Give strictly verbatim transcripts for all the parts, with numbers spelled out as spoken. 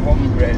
pomegranate.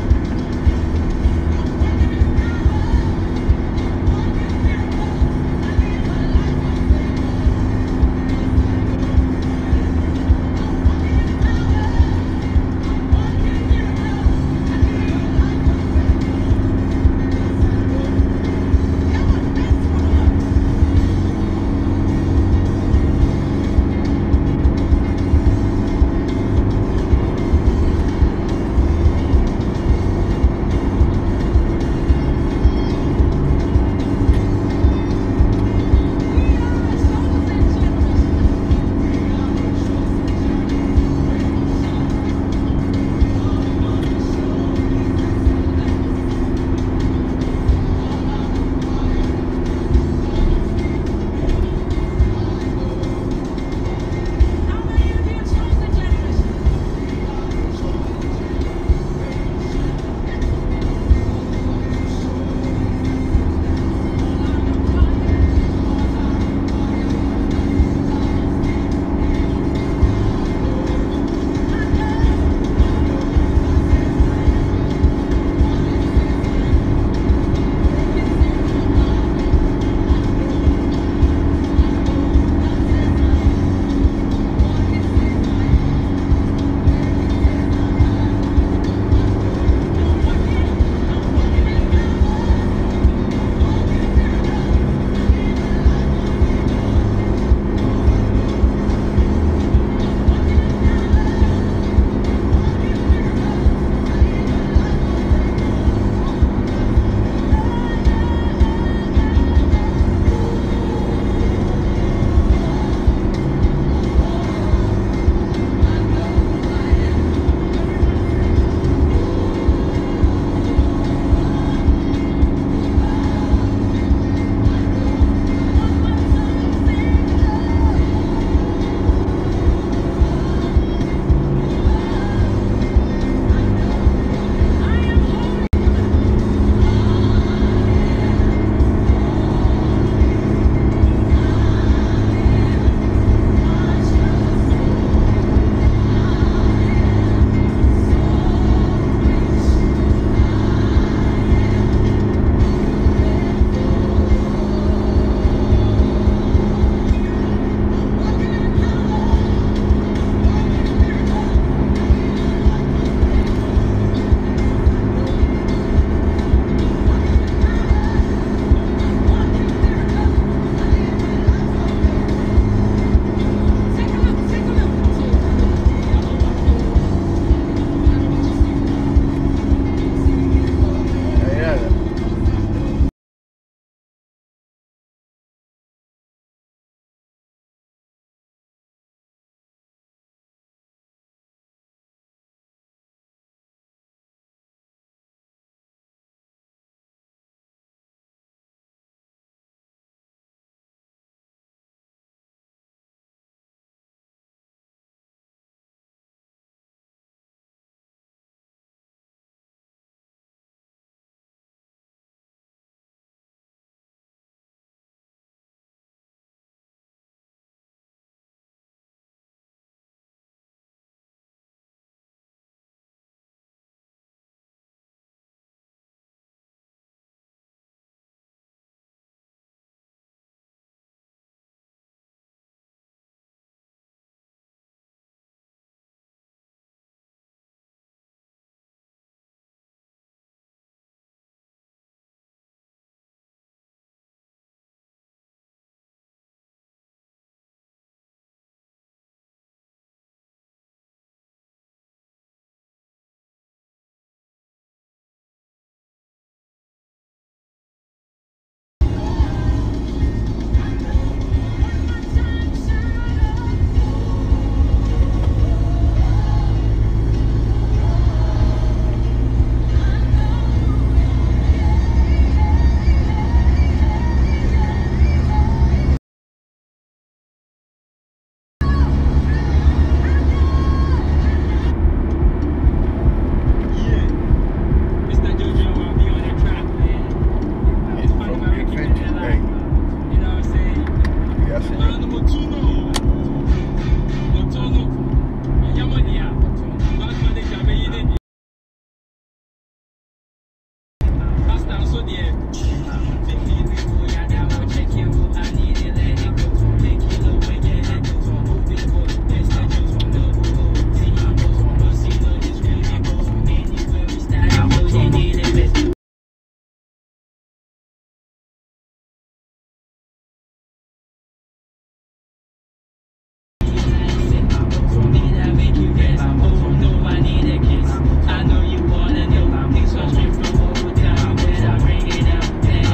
I know you wanna know. Things are straight from over time. Better bring it out.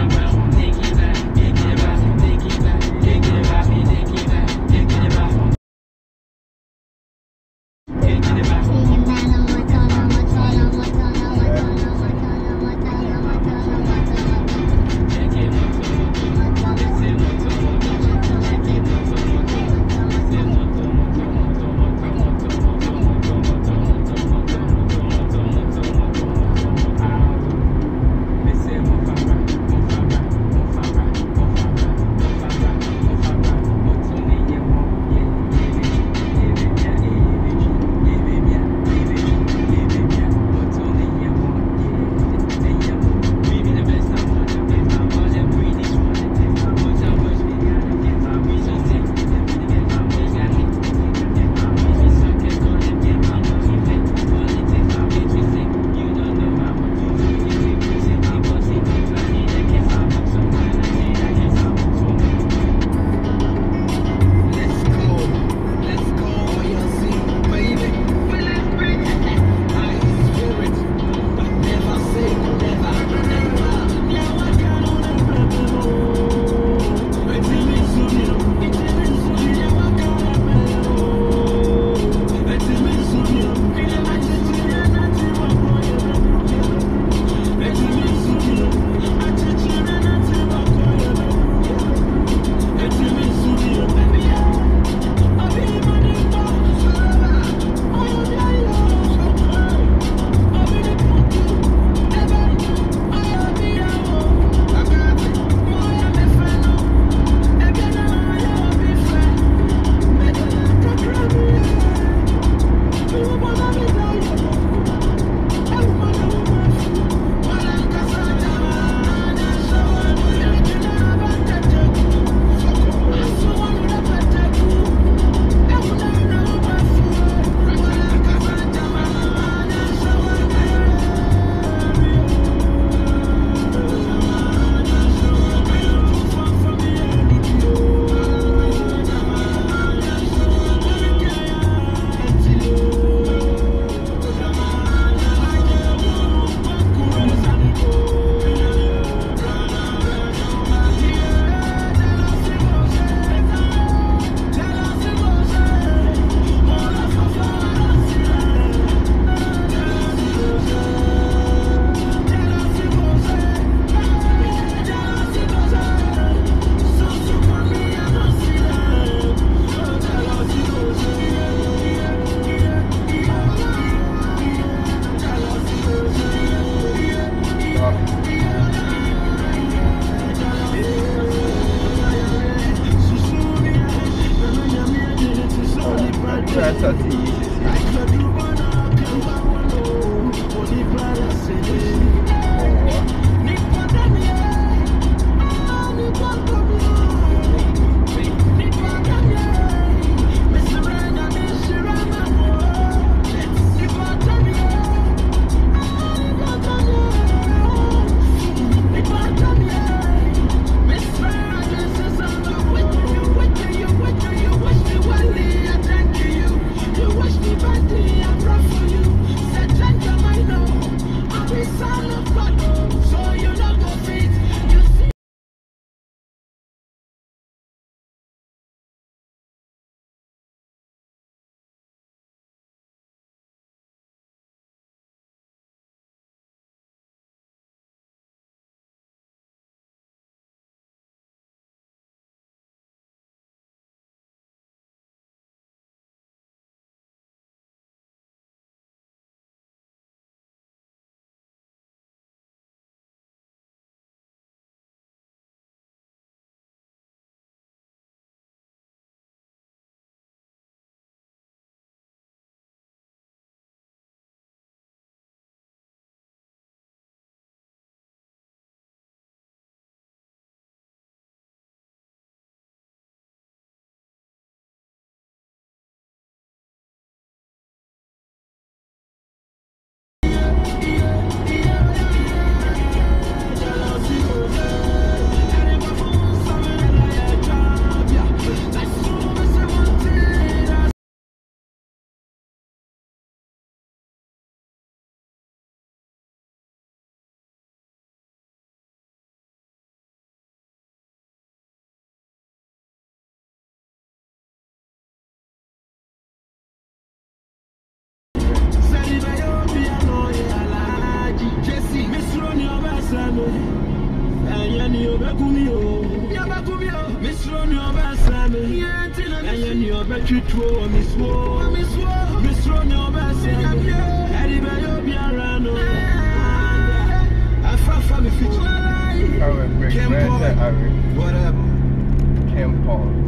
Ayani obekumio, yabakumio, misro ni obasame, yantina ayani obetwitwo, miswo, miswo, misro ni obasame, eribe yo biarano, afafa mi fitu, Kempo, whatever, Kempo.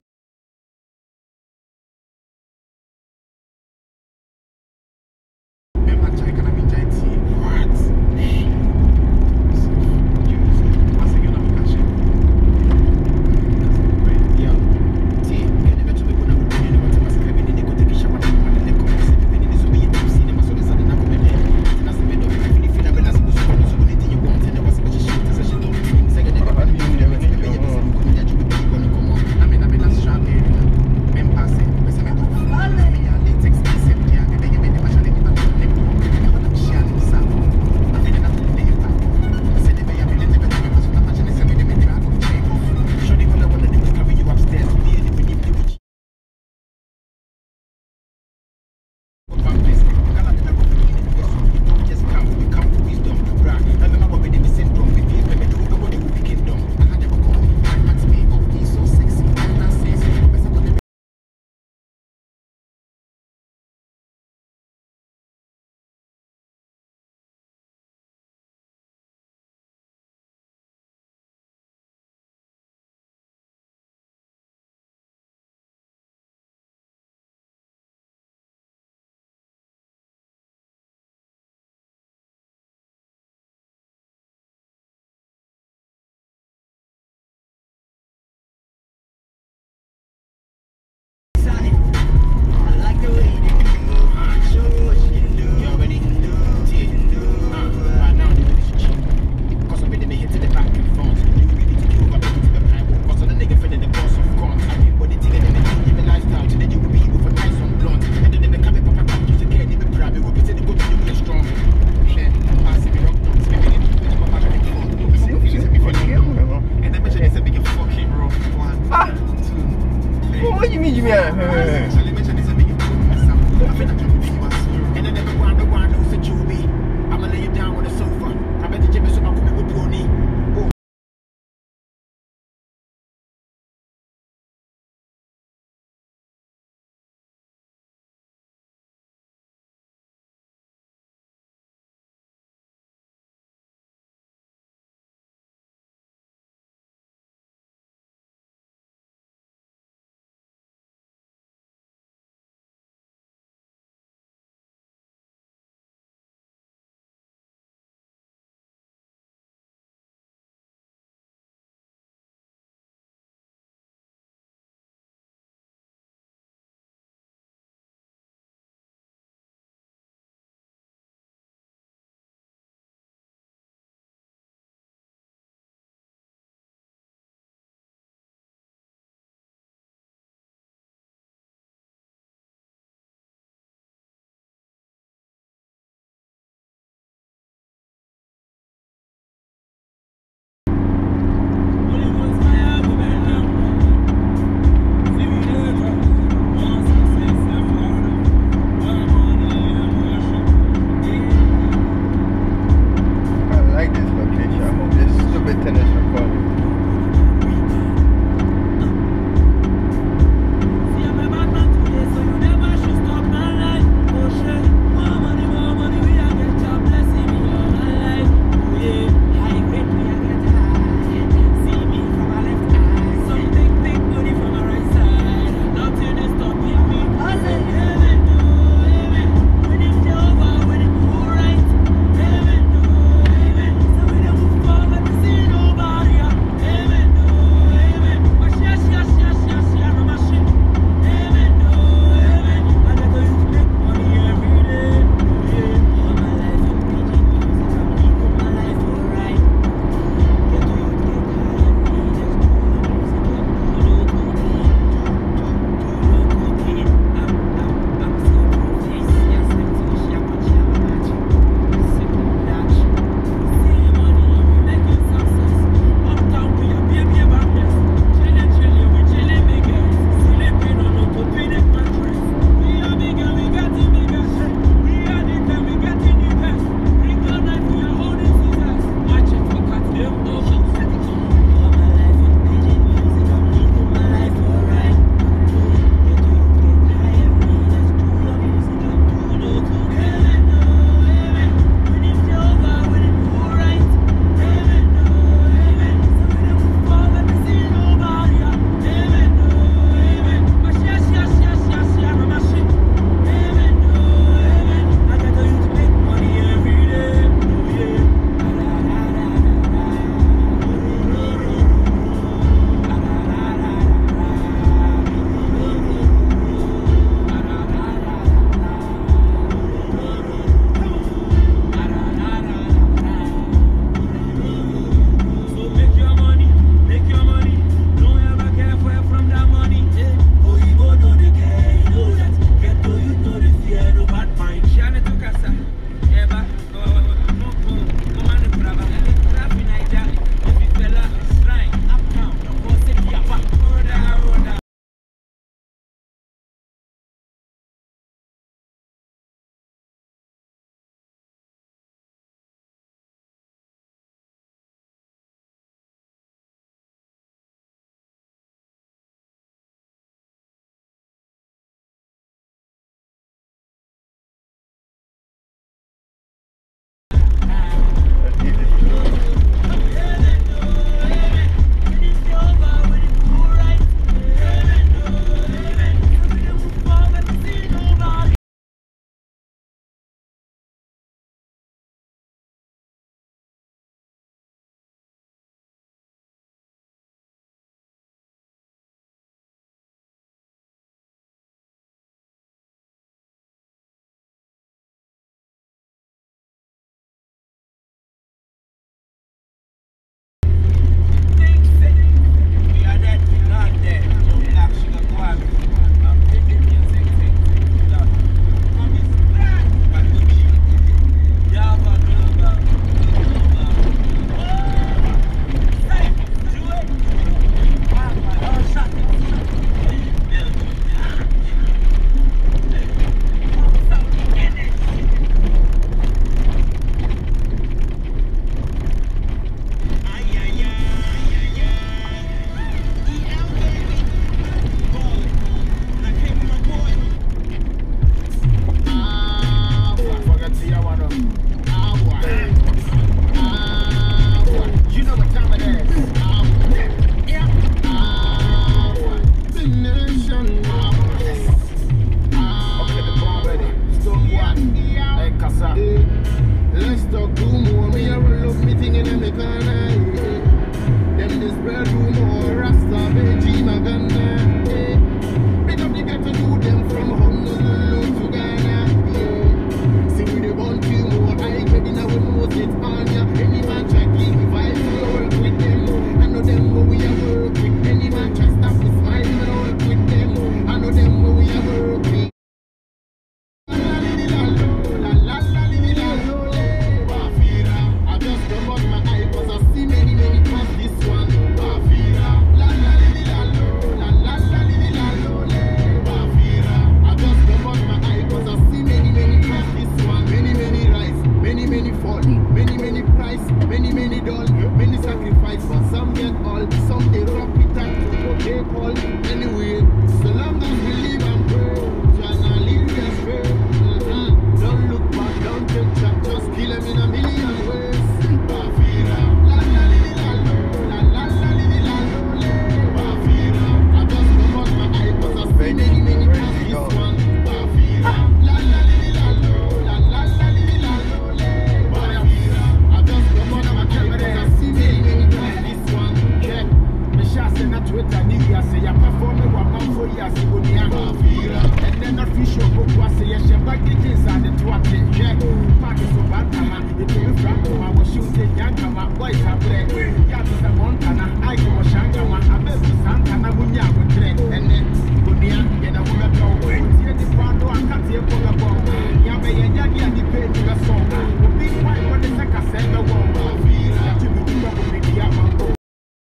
Many, many price, many, many doll, many sacrifice. But some get all, some they rock it up to what they call. Anyway, so long as we live and pray, shall not live and pray. Mm-hmm. Don't look back, don't take chat, just kill them in a million ways. Bafira, la la li la lo, la la la li la lo le. Bafira, I just come out my eye, cause I see many, many past this one. Bafira, la la li la lo, la la la li la lo le. Bafira, I just come out my eye, cause I see many, many past this one. Yeah, me shall say not Twitter, nigga say I perform it one month for years, you go near Bafira. And then I fish your book, I say, yes, I'm back in this and the twatty. Yeah, parties of Bantama, it came from I was shooting Yankama, boys have bread. Yatas a Montana, I go Shankama, I bet Santana, Munya would drink. And then, Bunia, and I will not go. Here the Pando, I can't hear for the ball. Yammy and Yagi and the pain to the song. The big white one is like a sailor wall. Bafira, to be doing with the Yamako.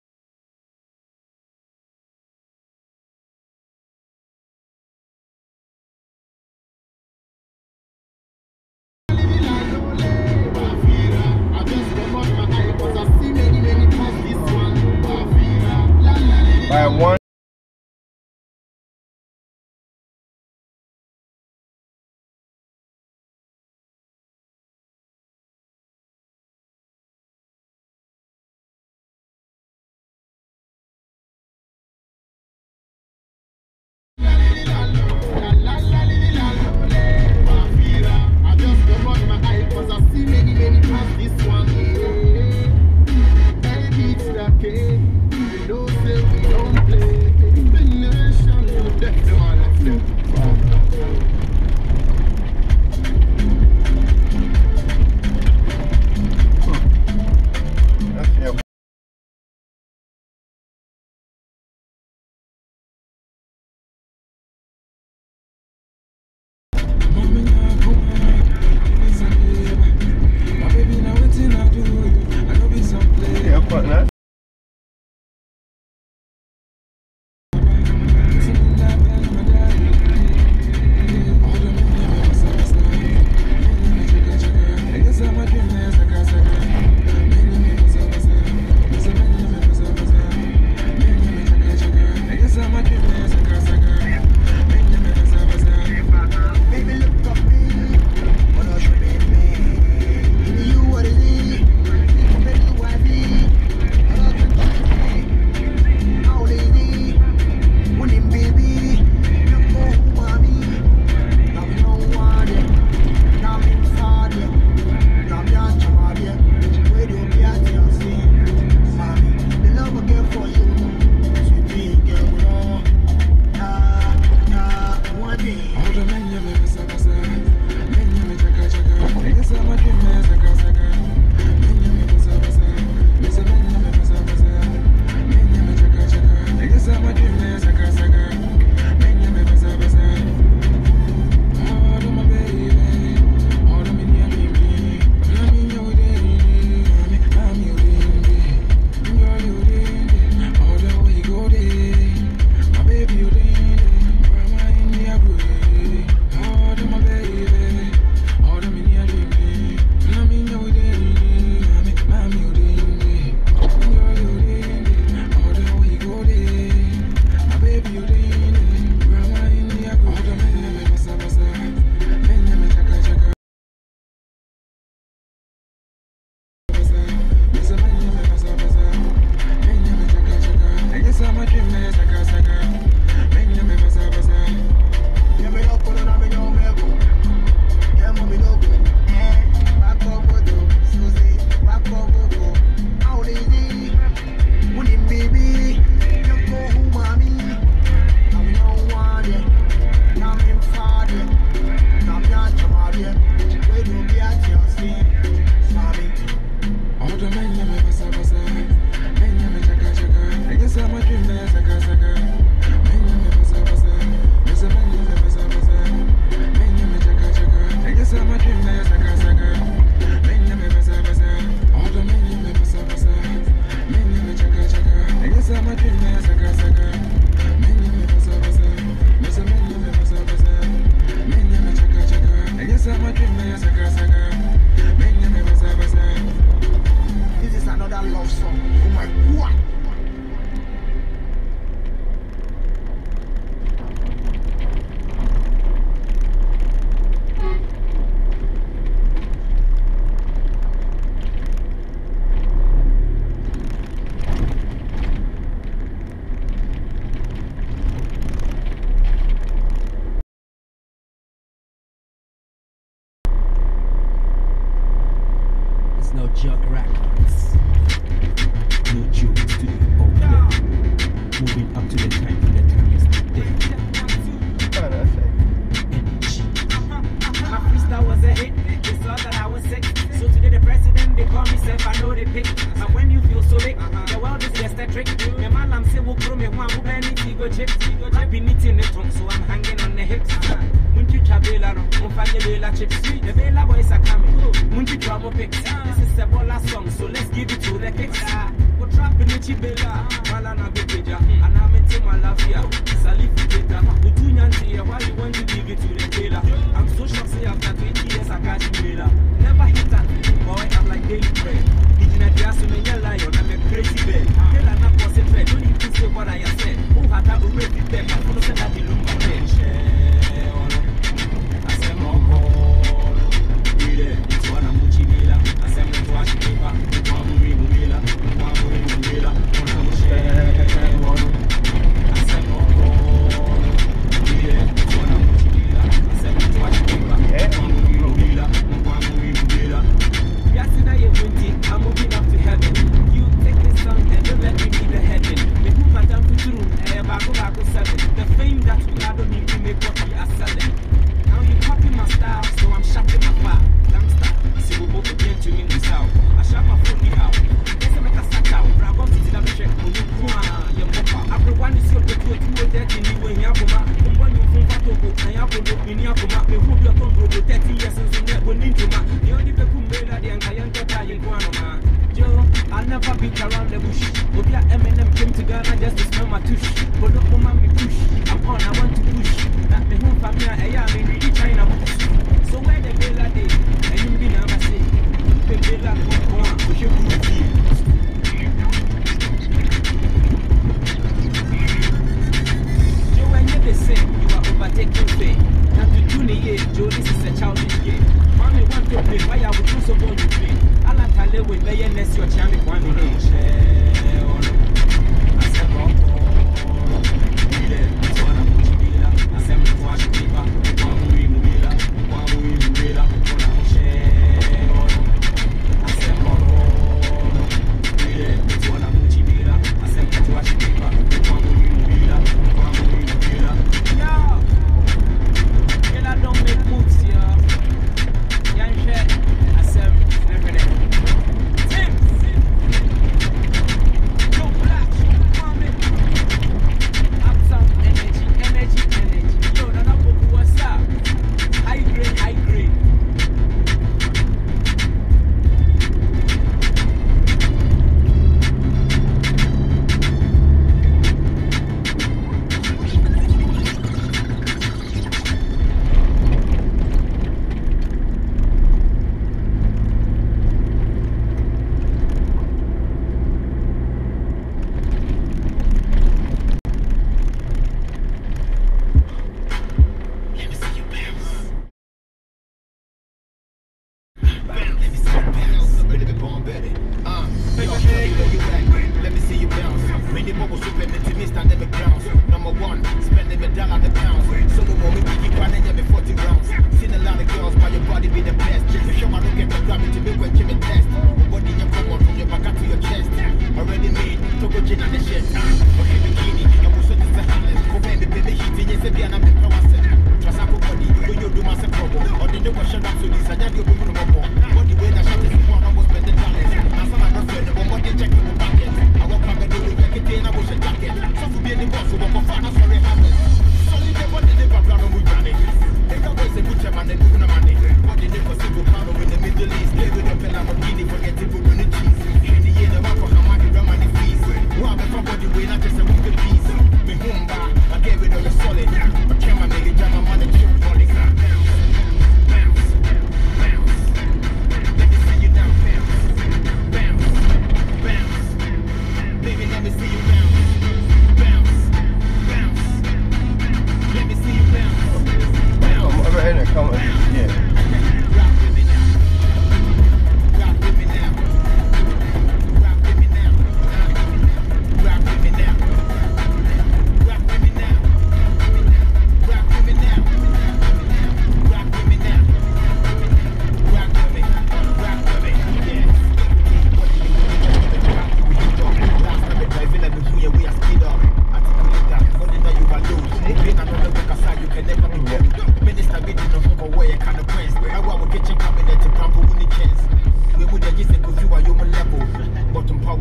By one. brackets. No jokes today, okay. Moving up to the time, the time is not there. Oh, that's it. My freestyle was a hit, they saw that I was sick. So today the president, they call me self, I know they pick. But when you feel so big, the world is just a trick. My man, I'm saying, we'll grow me one, we'll be need go chip. I've been eating it on, so I'm hanging on the hips. When you travel, we'll find your Bella chips. The Bella boys are coming. When you travel pics, this is a Bola song, so let's give it to the kicks. We're trapping it, Bella, while I'm a big picture. And I'm into my love here. Salif Beta, we do Nancy, why you want to give it to the Bella? I'm so shocked, say after twenty years, I got you, Bella. Never hit that, boy, I'm like daily bread. Did you just make your lion? I'm a crazy bed. Tell I'm not concentrate, don't need to say what I have said. Who had that already there? I'm going to say that you look my bench. I said, more call. Read it, it's what I'm Muchi Bella. I said, I'm wash paper. I'm moving Bella. I'm moving Bella. I'm share. I said, more call. Read it, it's what I'm Muchi Bella. I said, I'm wash paper. I'm moving Bella. I'm moving Bella. Yesterday you're twenty, I'm moving up to heaven. You take this song and don't let me be the heaven. The book I done to through, eh, bago bago seven. The fame that we had don't need to make what we are selling. Now you copy my style, so I'm sharpening my file. Gangsta, see we both again to me in the south. I sharp my phone out. Let's make a sat out. Bravo to the check when you come on, your papa. Everyone is your two or two or thirty, you and Yapuma. When you from Fatoko, and Yapo, in Yapuma, we hope you're going to thirty years since you went into my. The only people made that the Ankayanka dying Guanama. Joe, I'll never beat around the bush. Obia M and M came to Ghana just to smell my tush. But don't come me push. I'm on, I want to push. That the home family, I am in really China. So where the Bella day, and you be never say, the Bella go on, push your booty. Joe, I never say you are overtaking fame. Now to Junior, Joe, this is a childish game. Mommy want to play, why I would do so well you play. I like to live with Lioness, your champion one day. I said, oh, read it, it's what I'm Muchi Bella. I said, I'm wash paper, I'm moving Bella, I'm moving Bella, I'm share. I said, oh, read it, it's what I'm Muchi Bella. I said, I'm wash paper, I'm moving Bella, I'm moving Bella. Yo, Bella don't make moves, yo. Young shit, I said, never there. Tim,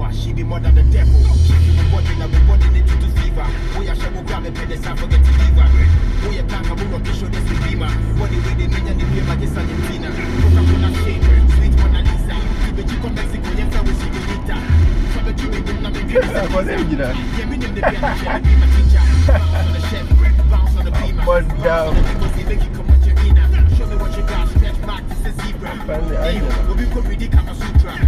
power, she be more than the devil. She be body, now we body need to fever. Oh yeah, she will grab a pen, I forget to leave her. Oh yeah, can't come on, show this with Bima. Body with the men and the beer, like it's Argentina. Coca-Cola shade, sweet Mona Lisa. Keep it, you come Mexico, you fell with Sigurita. From the Cuban, you're not making it. Yeah, me name the beer, I be my teacher. Bounce on the chef, bounce on the Bima. One down. Make you come on, Jarina. Show me what you got, stretch back, this is zebra. We'll be good with the Kama Sutra.